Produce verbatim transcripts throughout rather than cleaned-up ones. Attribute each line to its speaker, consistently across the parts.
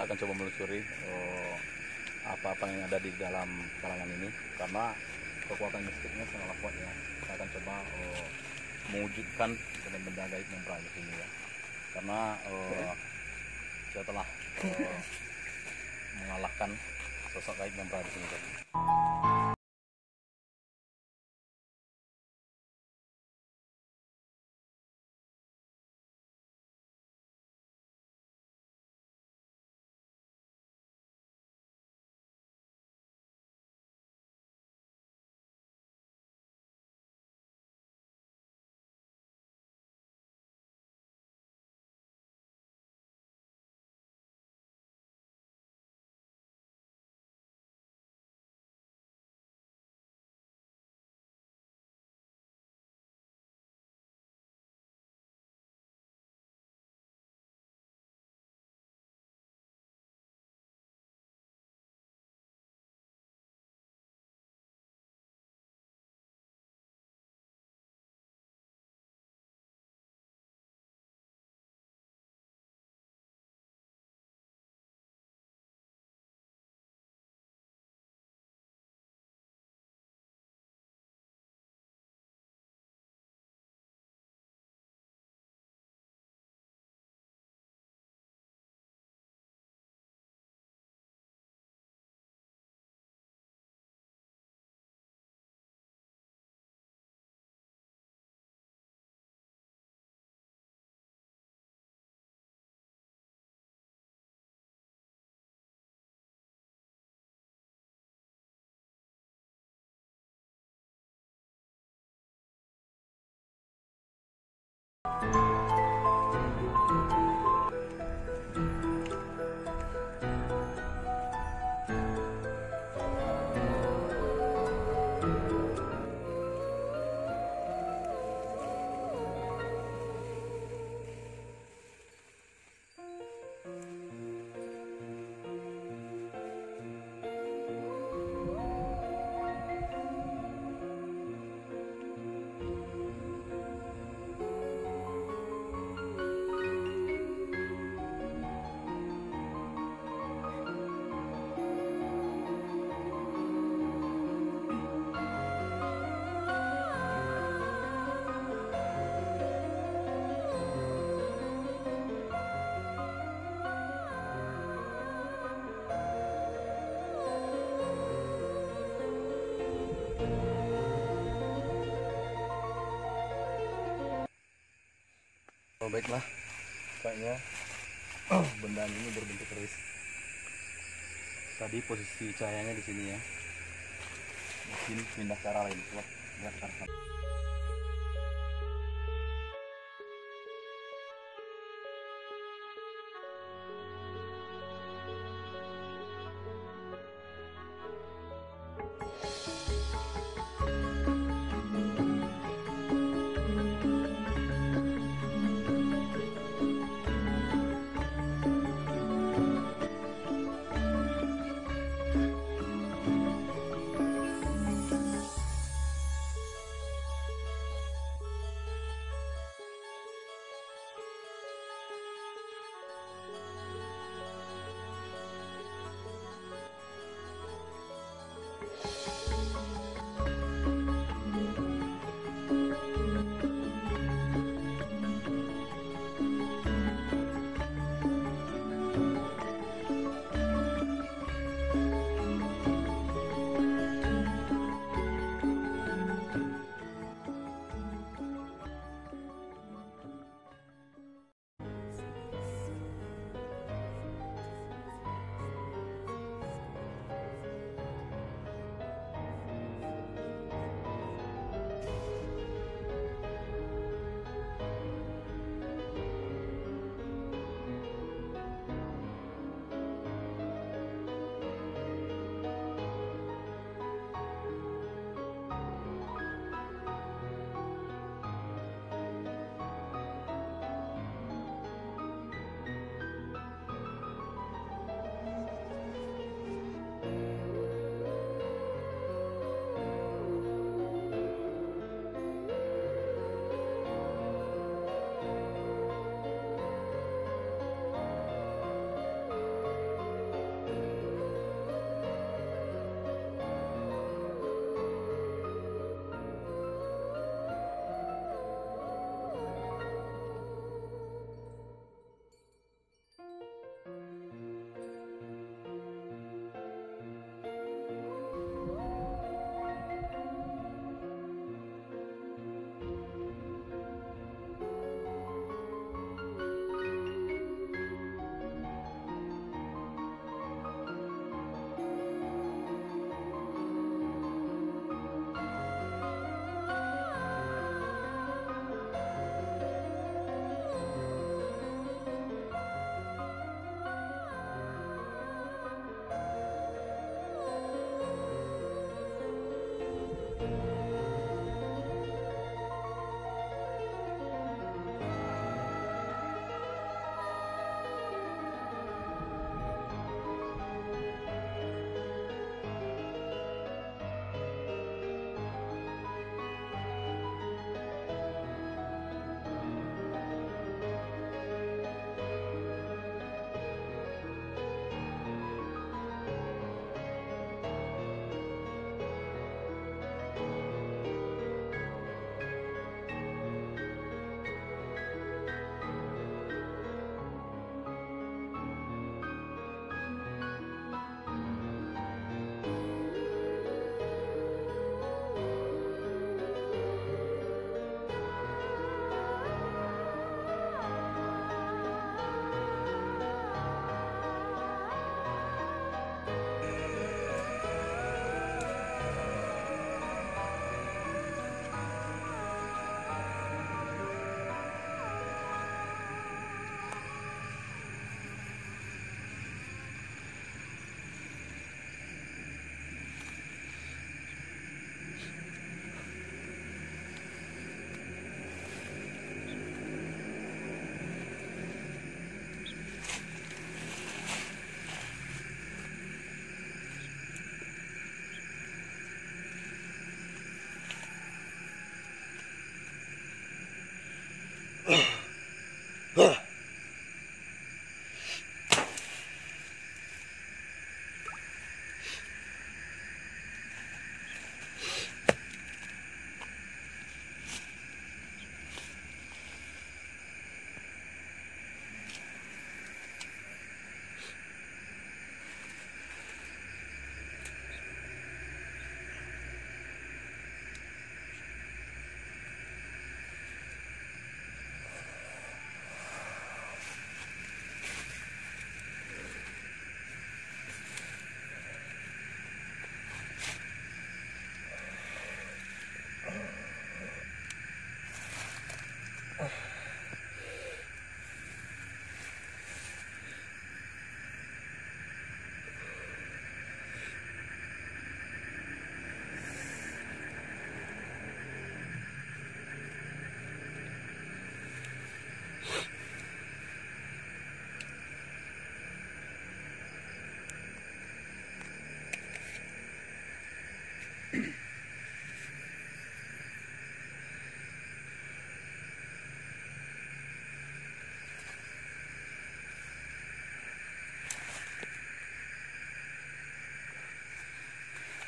Speaker 1: kita akan coba melusuri uh, apa-apa yang ada di dalam karangan ini, karena kekuatan mistiknya sangat kuat ya. Kita akan coba uh, mewujudkan benda-benda gaib yang berada di sini ya, karena uh, saya telah uh, mengalahkan sosok gaib yang berada di sini tadi. Oh, baiklah, kayaknya oh, benda ini berbentuk keris. Tadi posisi cahayanya di sini ya. Mungkin pindah ke arah lain. Coba lihat ke arah sana.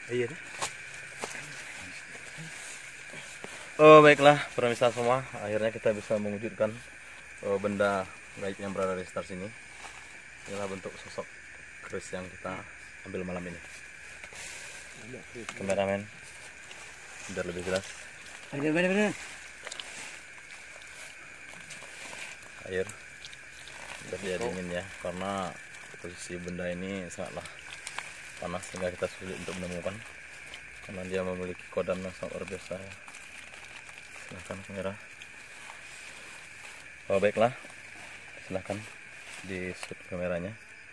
Speaker 1: Iya deh. Oh baiklah pemirsa semua, akhirnya kita bisa mewujudkan oh, benda gaib yang berada di sekitar sini. Inilah bentuk sosok keris yang kita ambil malam ini. Kameramen, biar lebih jelas. Air, biar dia dingin ya, karena posisi benda ini sangatlah panas sehingga kita sulit untuk menemukan, karena dia memiliki kodam yang sangat luar biasa ya. Silahkan kamera. Oh baiklah, silahkan di shoot kameranya.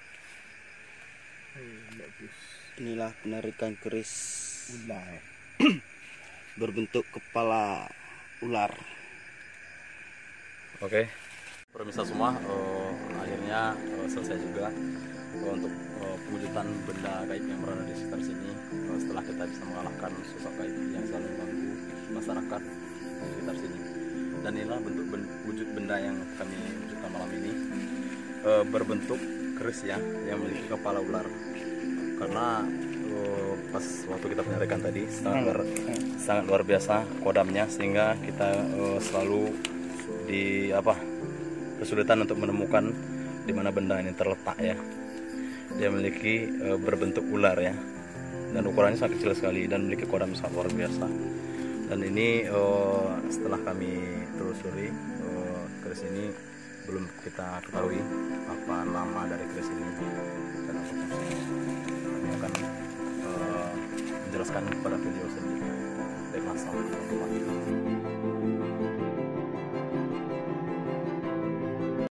Speaker 2: Inilah penarikan keris ular berbentuk kepala ular.
Speaker 1: Oke, pemirsa semua, oh, akhirnya oh, selesai juga oh, untuk oh, pewujudan benda gaib yang berada di sekitar sini. Oh, setelah kita bisa mengalahkan sosok gaib yang selalu mengganggu masyarakat di sekitar sini. Dan inilah bentuk ben, wujud benda yang kami wujudkan malam ini, oh, berbentuk keris ya, yang memiliki kepala ular. Karena oh, pas waktu kita penarikan tadi sangat luar, sangat luar biasa kodamnya, sehingga kita oh, selalu di apa kesulitan untuk menemukan di mana benda ini terletak ya. Dia memiliki e, berbentuk ular ya, dan ukurannya sangat kecil sekali dan memiliki kodam sangat luar biasa. Dan ini e, setelah kami telusuri, e, keris ini belum kita ketahui apa nama dari keris ini dan apa fungsinya. Kami akan e, menjelaskan pada video selanjutnya. Baiklah, assalamualaikum warahmatullahi wabarakatuh.